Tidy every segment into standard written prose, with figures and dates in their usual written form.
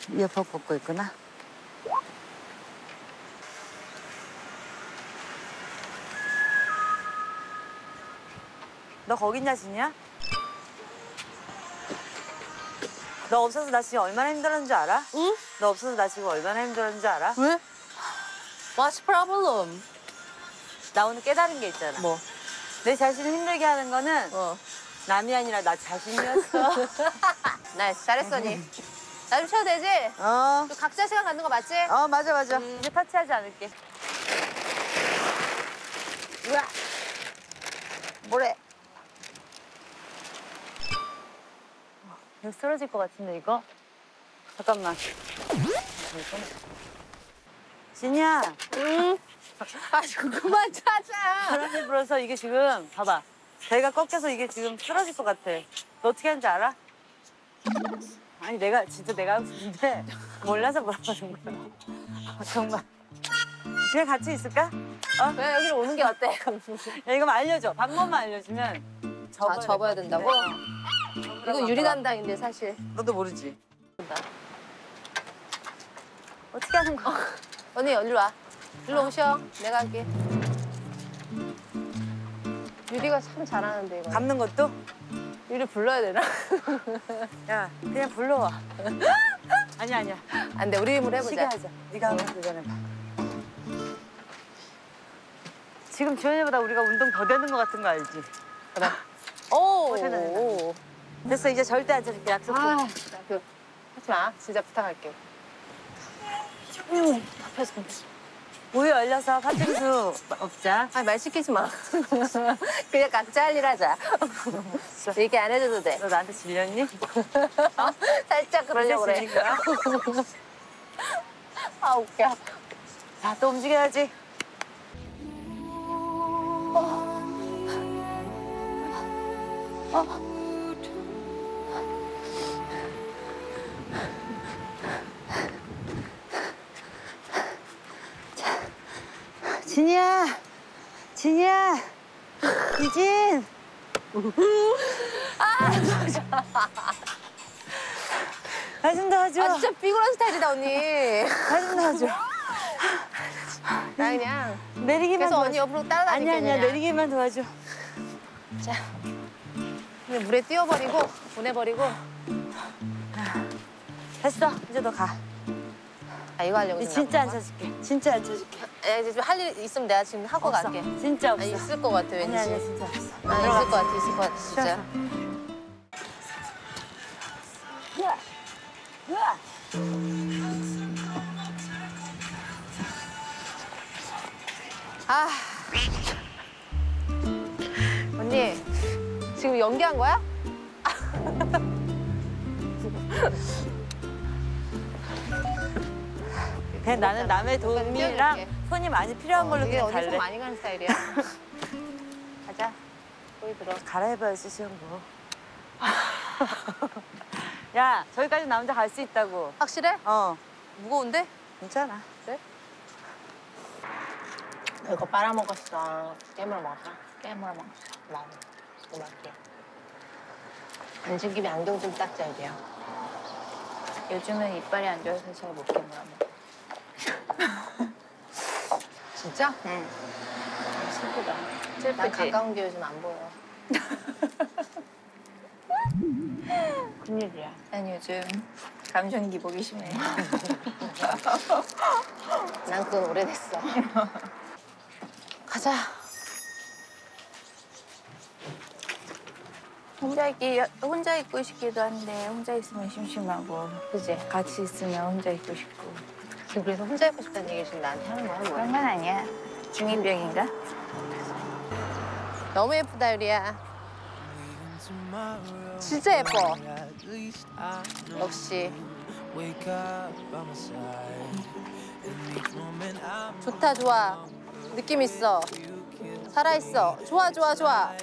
이어폰 꽂고 있구나. 너 거기 있냐, 진이야? 너 없어서 나 지금 얼마나 힘들었는지 알아? 응? 너 없어서 나 지금 얼마나 힘들었는지 알아? 왜? What's problem? 나 오늘 깨달은 게 있잖아. 뭐? 내 자신을 힘들게 하는 거는 남이 아니라 나 자신이었어. 나이스, 잘했어, 언니. 나 좀 쉬어도 되지? 어. 또 각자 시간 갖는 거 맞지? 맞아. 이제 터치하지 않을게. 우와. 뭐래? 이거 쓰러질 것 같은데, 이거? 잠깐만. 진이야. 응? 아, 좀 그만 찾아. 바람이 불어서 이게 지금, 봐봐. 배가 꺾여서 이게 지금 쓰러질 것 같아. 너 어떻게 하는지 알아? 아니, 진짜 내가 하고 싶은데 몰라서 물어보는 거야. 정말. 그냥 같이 있을까? 왜 여기로 오는 게 어때? 야, 이거 알려줘. 방법만 알려주면 접어야 된다고? 이거 유리 담당인데, 사실. 너도 모르지? 어떻게 하는 거야? 언니, 일로 와. 일로 오셔. 내가 할게. 유리가 참 잘하는데, 이거. 감는 것도? 유리 불러야 되나? 야, 그냥 불러와. 아니야. 안 돼, 우리 힘으로 시계 해보자. 하자. 네가 한번 도전해봐. 지금 주연이보다 우리가 운동 더 되는 것 같은 거 알지? 그래. 오! 오. 됐어, 이제 절대 안 쳐줄게. 약속해. 하지 마. 진짜 부탁할게. 앞에서 우유 얼려서 팥빙수 먹자. 말 시키지 마. 그냥 각자 할 일 하자. 얘기 안 해줘도 돼. 너 나한테 질렸니? 살짝 그러려고 그래. 질린 거야? 아, 웃겨. 자, 또 움직여야지. 진이야, 이진. 나 좀 도와줘. 아, 진짜 삐그런 스타일이다, 언니. 나 좀 도와줘. 나 그냥 내리기만 계속 도와줘. 언니 옆으로 따라다니게. 아니야, 내리기만 도와줘. 자, 그냥 물에 띄워버리고 보내버리고. 됐어, 이제 너 가. 아, 이거 하려고 이제 진짜 안 쳐줄게. 진짜 안 쳐줄게. 이제 좀 할 일 있으면 내가 지금 하고 없어. 갈게. 진짜 없어. 있을 것 같아, 왠지. 아니야, 진짜 없어. 있을 것 같아, 있을 것 같아, 진짜. 아. 언니, 지금 연기한 거야? 그냥 나는 남의 도움이랑 띄워줄게. 손이 많이 필요한 걸로 되게 그냥 언니 손 갈래. 많이 가는 스타일이야. 가자. 거기 들어. 갈아입어야지, 시험부. 야, 저기까지 나 혼자 갈 수 있다고. 확실해? 무거운데? 괜찮아. 그래? 이거 빨아먹었어. 깨물어 먹었어? 깨물어 먹었어. 나도. 고맙게. 앉은 김에 안경 좀 닦자야 돼요. 요즘은 이빨이 안 좋아서 잘 못 깨물어 먹어. 진짜? 응. 슬프다. 난 슬프지? 가까운 게 요즘 안 보여. 큰일이야. 난 요즘 감정 기복이 심해. 난 그건 오래됐어. 가자. 혼자 있고 싶기도 한데 혼자 있으면 심심하고, 그지? 같이 있으면 혼자 있고 싶고. 지금 그래서 혼자 있고 싶다는 얘기 지금 나한테 하는 거야? 그런 뭐야? 건 아니야. 중이병인가? 너무 예쁘다, 유리야. 진짜 예뻐. 역시. 좋다, 좋아. 느낌 있어. 살아있어. 좋아. 좋아.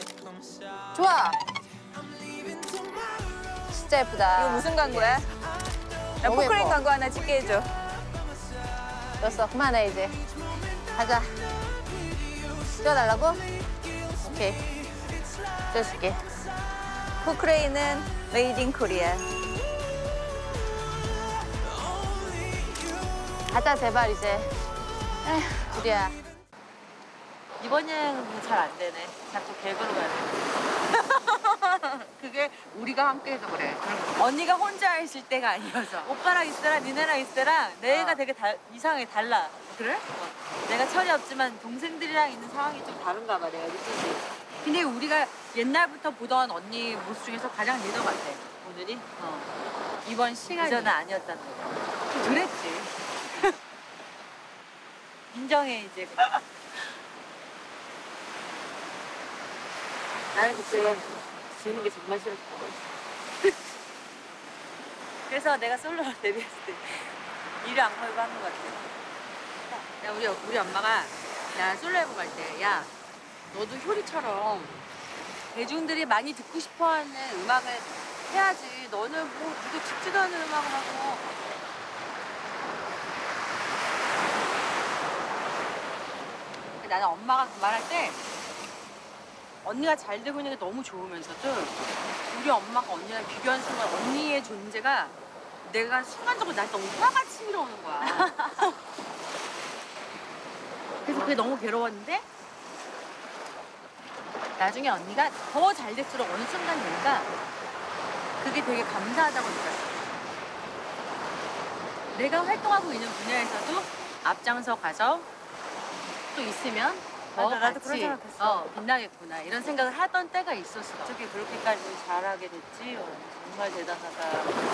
진짜 예쁘다. 이거 무슨 광고야? 야, 너무 포크레인 예뻐. 광고 하나 찍게 해줘. 됐어, 그만해, 이제. 가자. 찍어달라고? 오케이. 찍어줄게. 포크레인은 메이드 인 코리아. 가자 제발 이제. 에휴 둘이야. 이번 여행은 잘 안 되네. 자꾸 계획으로 가야 돼. 그게 우리가 함께 해서 그래. 언니가 혼자 있을 때가 아니어서. 오빠랑 있을 때랑 니네랑 있을 때랑 내가 되게 이상하게 달라. 그래? 내가 철이 없지만 동생들이랑 있는 상황이 좀 다른가 봐, 내가 느끼지. 근데 우리가 옛날부터 보던 언니 모습 중에서 가장 리더 같아. 오늘이? 이번 시간이. 그전은 아니었다는 거. 그랬지. 인정해, 이제. 나는 그때 지는 게 정말 싫었어. 그래서 내가 솔로로 데뷔했을 때 일을 안 걸고 한 것 같아. 야, 우리 엄마가 나 솔로 앨범 갈 때, 야, 너도 효리처럼 대중들이 많이 듣고 싶어하는 음악을 해야지. 너는 뭐 누구 듣지도 않는 음악을 하고. 나는 엄마가 그 말할 때 언니가 잘 되고 있는 게 너무 좋으면서도 우리 엄마가 언니랑 비교하는 순간 언니의 존재가 내가 순간적으로 날 너무 화가 치밀어 오는 거야. 그래서 그게 너무 괴로웠는데 나중에 언니가 더 잘 될수록 어느 순간 되니까 그게 되게 감사하다고 느꼈어. 내가 활동하고 있는 분야에서도 앞장서 가서 또 있으면 더 맞아, 나도 같이 그런 생각했어. 빛나겠구나 이런 생각을 하던 때가 있었어. 어떻게 그렇게까지 잘하게 됐지? 정말 대단하다.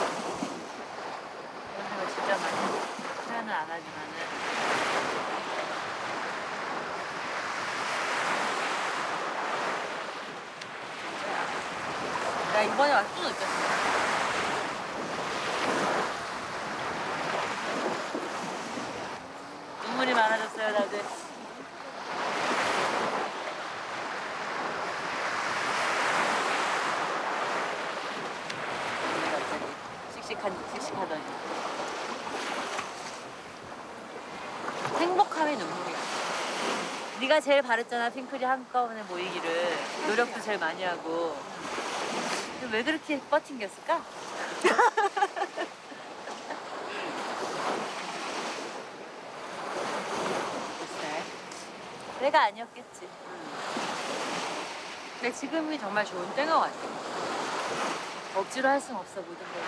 그런 생각 진짜 많이 했어. 표현은 안 하지만은. 나 이번에 와서 또 느꼈어. 눈물이 많아졌어요, 다들. 갑자기 씩씩하더니. 행복함의 눈물이야. 네가 제일 바랬잖아, 핑클이 한꺼번에 모이기를. 노력도 제일 많이 하고. 근데 왜 그렇게 버틴겼을까? 글쎄. 내가 아니었겠지. 근데 지금이 정말 좋은 때인 것 같아. 억지로 할 순 없어, 모든 걸.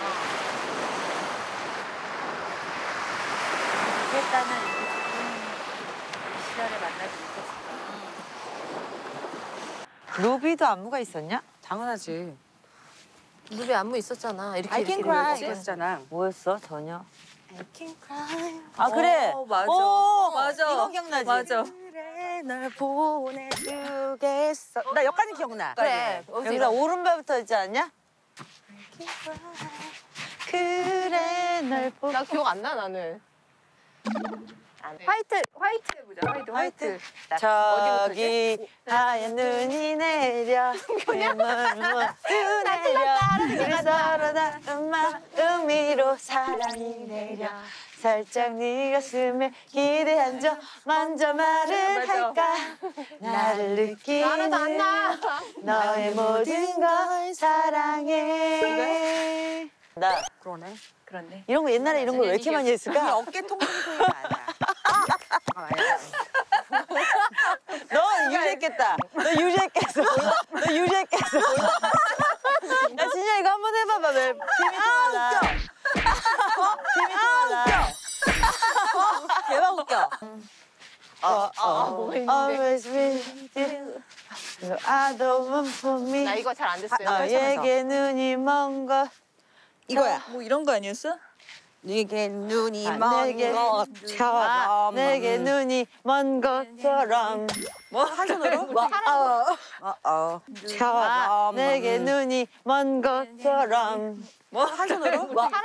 그랬다면 이렇게 좋은 시절에 만나지 못했을까. 루비도 안무가 있었냐? 당연하지. 루비 안무 있었잖아. 이렇게 I can 이렇게 cry 이렇게. 있었잖아. 뭐였어, 전혀? I can cry. 아, 그래? 맞아. 맞아. 이거 기억나지? 맞아. 그래 널 보내주겠어. 나 여기까지 기억나. 그래. 여기다 오른발부터 있지 않냐? 그래 널 보. 나 기억 안 나 나는. 화이트 해보자. 화이트. 저기 하얀 눈이 내려 내몸 내려 서로다 마음 위로 사랑이 내려 살짝 네 가슴에 기대한 저 먼저 말을 할까 나를 느끼는 하나도 안 나. 너의 모든 걸 사랑해. 나 그러네. 그렇네. 이런 거 옛날에 이런 거 왜 이렇게 많이 했을까? 어깨 통통통이 많아. 너 유리했겠다. 너 유리했겠어. 너 유리했겠어. 야 진짜 이거 한번 해봐봐. 왜 케미 통하다. 케미 통하다. 대박 웃겨. 뭐가 있는데? Always with you. I don't want for me. 나 이거 잘 안 됐어요. 너에게 눈이 먼 것. 이거야. 뭐 이런 거 아니었어? 내게 눈이 아, 먼 내게 것처럼 내게 눈이 먼 것처럼 뭐 한 손으로? 처럼 내게 눈이 먼 것처럼 뭐 한 손으로?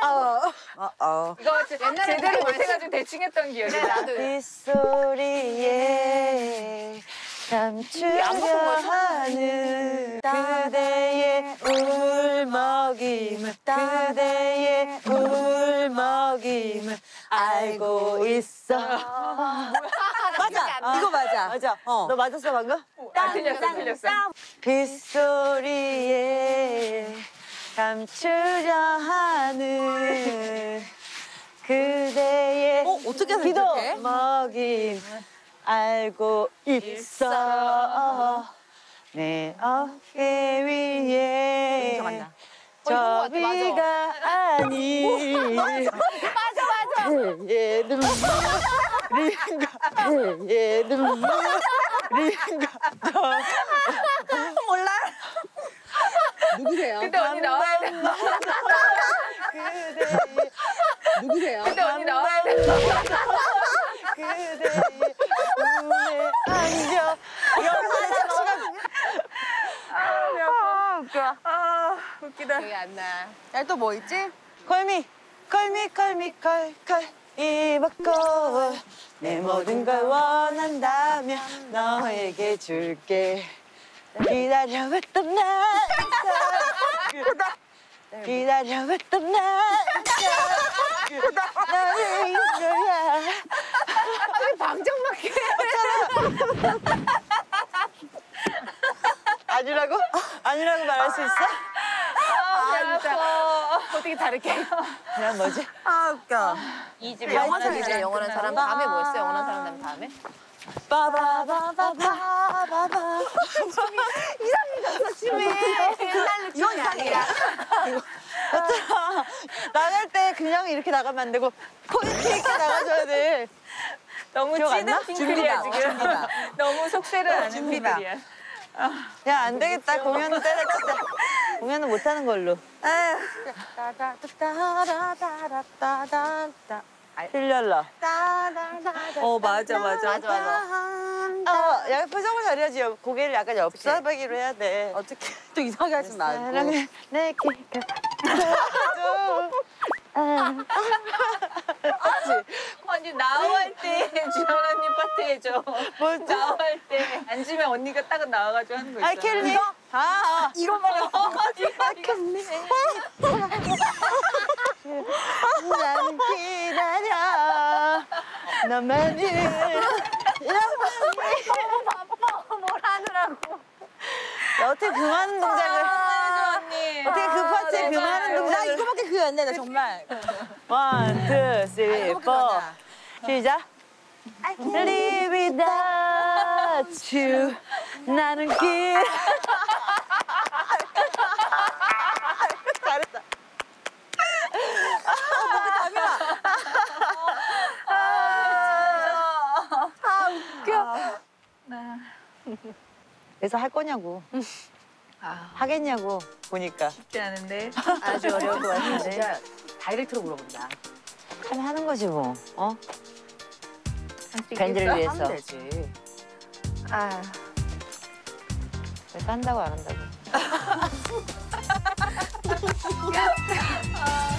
이거 옛날에 제대로 못해가지고 대충 했던 기억이 나. 나도. 빗소리에 감추려 하는 그대의 울먹임을 그대의 울먹임을 알고 있어. 맞아. 이거 맞아. 맞아. 너 맞았어 방금? 틀렸어. 빗소리에 감추려 하는 그대의 어떻게 기도 생각해? 먹임 알고 있어 내 어깨 위에 인정한다. 이거 같아, 맞아. 저비가 아니 맞아 얘 눈물인가 얘 눈물인가 몰라 누구세요? 근데 언니 나와야 돼. 그대 누구세요? 근데 언니 나와야 돼. 그대 눈에 안겨 여기서 내 착시가 웃겨 웃기다. 기억이 안 나. 야, 또 뭐 있지? 콜미 콜콜 입었고 내 모든 걸 원한다면 너에게 줄게 기다려왔던 날 기다려왔던 날 나를 이거야 방정맞게. 아니라고? 아니라고 말할 수 있어? 진짜. 어떻게 다르게? 그냥 뭐지? 아, 웃겨. 이집 영원한 사람 이제 영원한 사람 다음에 뭐였어? 영원한 사람 다음에? 빠바바바바바바 이건 이상이야. 나갈 때 그냥 이렇게 나가면 안 되고 포인트 있게 나가줘야 돼. 너무 기억 안 나? 찌든 핑클이야 준비다, 지금. 준비다. 너무 속세를 하는 준비다. 핑클이야. 야, 안 되겠다. 공연은 때려치자. 공연은 못하는 걸로. 틀렸라. 맞아. 야, 표정을 잘해야지. 고개를 약간 엽사하기로 해야 돼. 어떻게 또 이상하게 하지 말고. 사랑해, 내게 언니 나와할 때 주연 언니 파트 해줘. 뭐지? 나와할 때 앉으면 언니가 딱 나와가지고 하는 거 있잖아. 알켈리? 이거만 난 기다려. 너만을. 뭘 하느라고. 야, 어떻게 그 많은 동작을. 언니. 어떻게 그 파트에 그 많은 나 동작을. 이거밖에 기억이 안 나, 나 정말. 1, 2, 3, 이거밖에 4. 안 나. 시작. Live without you. 나는 길. 잘했다. 그래서 할 거냐고. 하겠냐고 보니까. 쉽지 않은데. 아주 어려울 것 같은데. 진짜 다이렉트로 물어본다. 하면 하는 거지 뭐. 어? 할수 밴드를 있겠어? 위해서. 하면 되지. 아, 그래서 한다고 안 한다고.